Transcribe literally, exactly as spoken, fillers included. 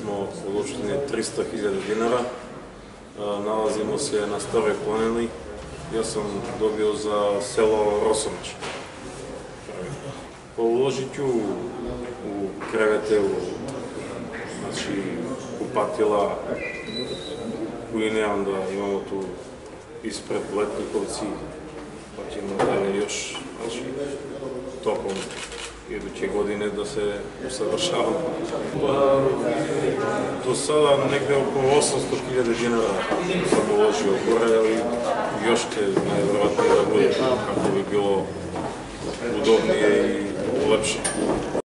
smo uložili triста hiljada dinara. Nalazimo se na Staroj planini. Ja sam dobio za selo Rosomić. Uložit ću u krevete, u znači, kupatila, koji nemam da imamo tu ispred Letnikovci, pa ćemo dalje još, znači, tokom iduće godine da se usavršavamo. Pa, do sada negde oko osamsto hiljada dinara sam uložio gore, ali još će najverovatnije da bude kako bi bilo udobnije i lepše.